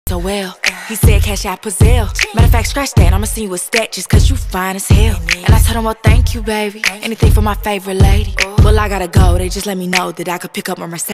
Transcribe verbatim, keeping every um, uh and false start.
so well. He said cash out Pazelle. Matter of fact, scratch that, I'ma send you a stat just cause you fine as hell. And I told him, well, thank you, baby. Anything for my favorite lady. Well, I gotta go, they just let me know that I could pick up my Mercedes.